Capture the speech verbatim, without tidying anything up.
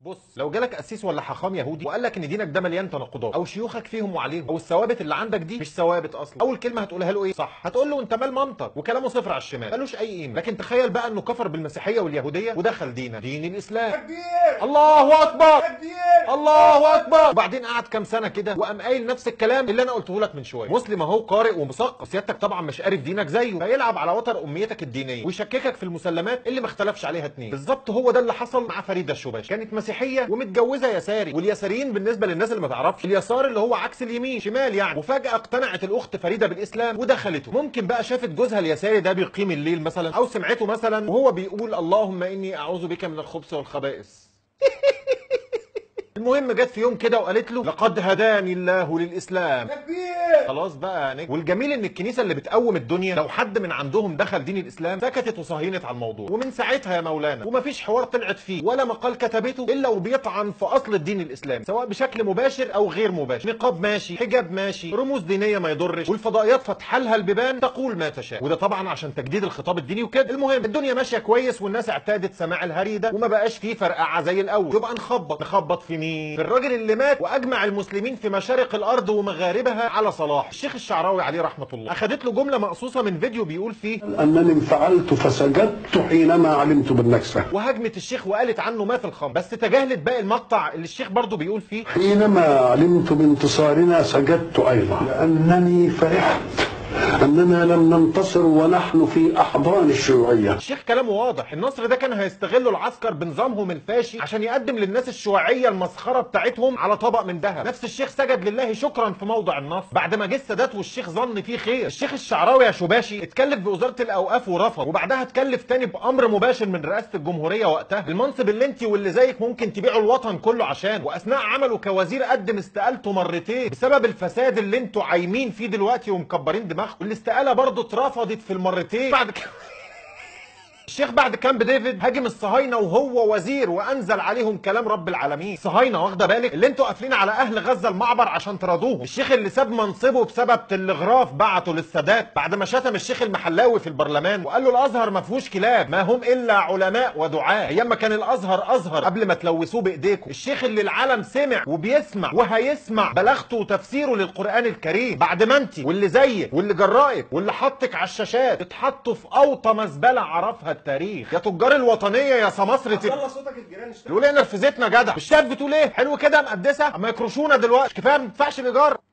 بص، لو جالك قسيس ولا حاخام يهودي وقال لك ان دينك ده مليان تناقضات، او شيوخك فيهم وعليهم، او الثوابت اللي عندك دي مش ثوابت اصلا، اول كلمه هتقولها له ايه؟ صح. هتقول له انت مال مامتك، وكلامه صفر على الشمال ملوش اي قيمه. لكن تخيل بقى انه كفر بالمسيحيه واليهوديه ودخل ديننا دين الاسلام. تكبير! الله اكبر! تكبير! الله اكبر! وبعدين قعد كام سنه كده وقام قايل نفس الكلام اللي انا قلته لك من شويه. مسلم اهو، قارئ ومثقف، سيادتك طبعا مش عارف دينك زيه، فيلعب على وتر اميتك الدينيه ويشككك في المسلمات اللي ما اختلفش عليها اتنين. بالظبط هو ده اللي حصل مع فريده الشباشي. كانت مسيحيه ومتجوزه يساري، واليساريين بالنسبه للناس اللي ما تعرفش اليسار اللي هو عكس اليمين، شمال يعني. وفجاه اقتنعت الاخت فريده بالاسلام ودخلته. ممكن بقى شافت جوزها اليساري ده بيقيم الليل مثلا، او سمعته مثلا وهو بيقول اللهم اني اعوذ بك من الخبث والخبائث. المهم جت في يوم كده وقالت له لقد هداني الله للاسلام. تكبير! خلاص بقى نجم. والجميل ان الكنيسه اللي بتقوم الدنيا لو حد من عندهم دخل دين الاسلام سكتت وصهينت على الموضوع. ومن ساعتها يا مولانا ومفيش حوار طلعت فيه ولا مقال كتبته الا وبيطعن في اصل الدين الاسلامي، سواء بشكل مباشر او غير مباشر. نقاب ماشي، حجاب ماشي، رموز دينيه ما يضرش، والفضائيات فتح لها البيبان تقول ما تشاء، وده طبعا عشان تجديد الخطاب الديني وكده. المهم الدنيا ماشيه كويس والناس اعتادت سماع الهري ده وما بقاش فيه فرقعه زي الاول. يبقى نخبط نخبط في مين؟ في الراجل اللي مات واجمع المسلمين في مشارق الارض ومغاربها على صلاح، الشيخ الشعراوي عليه رحمه الله. اخدت له جمله مقصوصه من فيديو بيقول فيه انني انفعلت فسجدت حينما علمت بالنكسه، وهجمت الشيخ وقالت عنه ما في الخمر، بس تجاهلت باقي المقطع اللي الشيخ برضه بيقول فيه حينما علمت بانتصارنا سجدت ايضا لانني فرحت اننا لم ننتصر ونحن في احضان الشيوعيه. الشيخ كلامه واضح، النصر ده كان هيستغله العسكر بنظامهم الفاشي عشان يقدم للناس الشيوعيه المسخره بتاعتهم على طبق من ذهب. نفس الشيخ سجد لله شكرا في موضع النصر بعد ما جه السادات والشيخ ظن فيه خير. الشيخ الشعراوي يا شباشي اتكلف بوزاره الاوقاف ورفض، وبعدها اتكلف تاني بامر مباشر من رئاسه الجمهوريه وقتها، المنصب اللي انت واللي زيك ممكن تبيعوا الوطن كله عشان، واثناء عمله كوزير قدم استقالته مرتين بسبب الفساد اللي انتوا عايمين فيه دلوقتي ومكبرين دماغكم. والاستقاله برضه اترفضت في المرتين. بعد كده الشيخ بعد كامب ديفيد هاجم الصهاينه وهو وزير وانزل عليهم كلام رب العالمين. الصهاينه واخده بالك اللي انتوا قافلين على اهل غزه المعبر عشان تراضوهم. الشيخ اللي ساب منصبه بسبب تلغراف بعته للسادات بعد ما شتم الشيخ المحلاوي في البرلمان وقال له الازهر ما فيهوش كلاب، ما هم الا علماء ودعاة، ايام ما كان الازهر ازهر قبل ما تلوثوه بايديكم. الشيخ اللي العالم سمع وبيسمع وهيسمع بلاغته وتفسيره للقران الكريم بعد ما انت واللي زيك واللي جرائك واللي حطك على الشاشات اتحطوا في اوطى مزبله عرفها التاريخ. يا تجار الوطنيه يا سماسرة يلا صوتك الجيران اشتغل. يقول ايه نرفزتنا جدع، مش شايف بتقول ايه؟ حلو كده مقدسه اما يكرشونا دلوقتي، كفايه ما ندفعش الايجار.